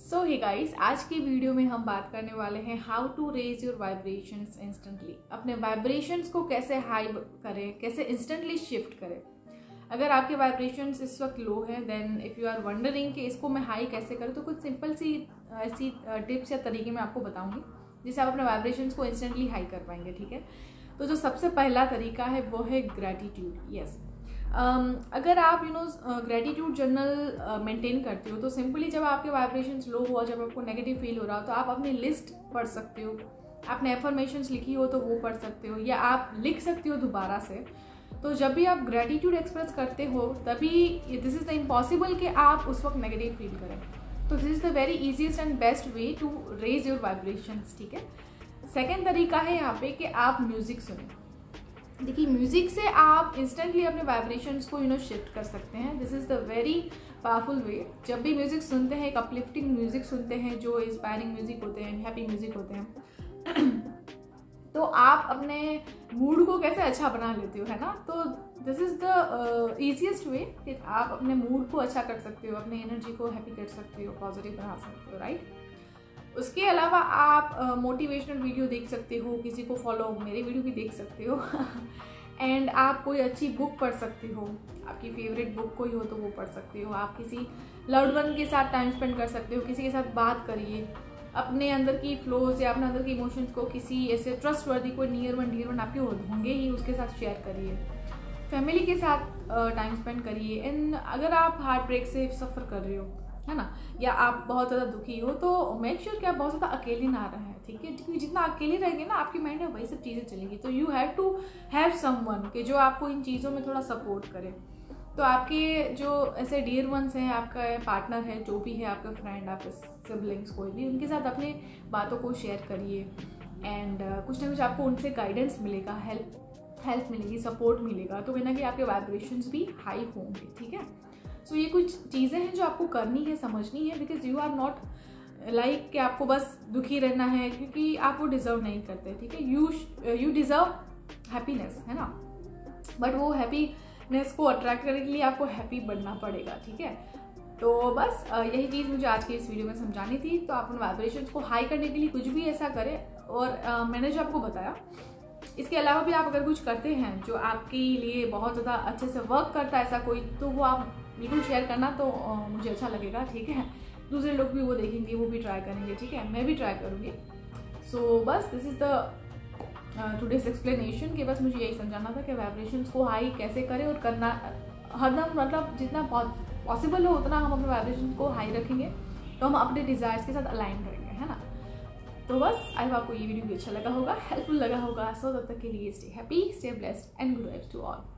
सो hey guys, आज की video में हम बात करने वाले हैं how to raise your vibrations instantly. अपने वाइब्रेशंस को कैसे हाई करें, कैसे इंस्टेंटली शिफ्ट करें। अगर आपके वाइब्रेशंस इस वक्त लो है, then if you are wondering कि इसको मैं हाई कैसे करूँ, तो कुछ सिंपल सी ऐसी टिप्स या तरीके मैं आपको बताऊंगी जिससे आप अपने वाइब्रेशंस को इंस्टेंटली हाई कर पाएंगे। ठीक है, तो जो सबसे पहला तरीका है वो है ग्रैटिट्यूड। यस, अगर आप ग्रेटिट्यूड जर्नल मेंटेन करते हो तो सिंपली जब आपके वाइब्रेशंस लो हुआ, जब आपको नेगेटिव फील हो रहा हो, तो आप अपनी लिस्ट पढ़ सकते हो। आपने एफर्मेशंस लिखी हो तो वो पढ़ सकते हो, या आप लिख सकते हो दोबारा से। तो जब भी आप ग्रेटिट्यूड एक्सप्रेस करते हो तभी दिस इज़ द इम्पॉसिबल कि आप उस वक्त नेगेटिव फील करें। तो this is the very easiest and best way to raise your vibrations. ठीक है, सेकेंड तरीका है यहाँ पे कि आप म्यूजिक सुनें। देखिए, म्यूजिक से आप इंस्टेंटली अपने वाइब्रेशंस को शिफ्ट कर सकते हैं। This is the very powerful way. जब भी म्यूजिक सुनते हैं, एक अपलिफ्टिंग म्यूजिक सुनते हैं, जो इंस्पायरिंग म्यूजिक होते हैं, हैप्पी म्यूजिक होते हैं, तो आप अपने मूड को कैसे अच्छा बना लेते हो, है ना। तो this is the easiest way कि आप अपने मूड को अच्छा कर सकते हो, अपने एनर्जी को हैप्पी कर सकते हो, पॉजिटिव बना सकते हो, राइट। उसके अलावा आप मोटिवेशनल वीडियो देख सकते हो, किसी को फॉलो, मेरे वीडियो भी देख सकते हो एंड आप कोई अच्छी बुक पढ़ सकते हो। आपकी फेवरेट बुक कोई हो तो वो पढ़ सकते हो। आप किसी लव्ड वन के साथ टाइम स्पेंड कर सकते हो, किसी के साथ बात करिए, अपने अंदर की फ्लोज या अपने अंदर के इमोशंस को किसी ऐसे ट्रस्टवर्दी, कोई नियर वन आपके होंगे ही, उसके साथ शेयर करिए। फैमिली के साथ टाइम स्पेंड करिए। एंड अगर आप हार्ट ब्रेक से सफ़र कर रहे हो, है ना, या आप बहुत ज़्यादा दुखी हो, तो मेक श्योर कि आप बहुत ज़्यादा अकेले ना रहें। ठीक है, क्योंकि जितना अकेले रहेंगे ना, आपकी माइंड में वही सब चीज़ें चलेंगी। तो you have to have someone कि जो आपको इन चीज़ों में थोड़ा सपोर्ट करे। तो आपके जो ऐसे डियर वंस हैं, आपका पार्टनर है, जो भी है, आपका फ्रेंड, आपके सिबलिंग्स, कोई भी, उनके साथ अपने बातों को शेयर करिए। एंड कुछ ना कुछ आपको उनसे गाइडेंस मिलेगा, हेल्प मिलेगी, सपोर्ट मिलेगा। तो कहीं ना कहीं आपके वाइब्रेशंस भी हाई होंगे। ठीक है, सो ये कुछ चीज़ें हैं जो आपको करनी है, समझनी है, because you are not like कि आपको बस दुखी रहना है, क्योंकि आप वो डिज़र्व नहीं करते। ठीक है, यू डिज़र्व हैप्पीनेस, है ना, बट वो हैप्पीनेस को अट्रैक्ट करने के लिए आपको हैप्पी बनना पड़ेगा। ठीक है, तो बस यही चीज़ मुझे आज की इस वीडियो में समझानी थी। तो आप उन वाइब्रेशंस को हाई करने के लिए कुछ भी ऐसा करें, और मैंने जो आपको बताया, इसके अलावा भी आप अगर कुछ करते हैं जो आपके लिए बहुत ज़्यादा अच्छे से वर्क करता है ऐसा कोई, तो वो आप बिल्कुल शेयर करना, तो मुझे अच्छा लगेगा। ठीक है, दूसरे लोग भी वो देखेंगे, वो भी ट्राई करेंगे। ठीक है, मैं भी ट्राई करूँगी। सो बस this is the today's explanation, कि बस मुझे यही समझाना था कि वाइब्रेशंस को हाई कैसे करें, और करना हरदम, मतलब जितना पॉसिबल हो उतना हम अपने वाइब्रेशंस को हाई रखेंगे, तो हम अपने डिज़ायर्स के साथ अलाइन रहेंगे, है ना। तो बस आई होप आपको ये वीडियो भी अच्छा लगा होगा, हेल्पफुल लगा होगा। सो तब तक के लिए stay happy, stay blessed and good vibes to all.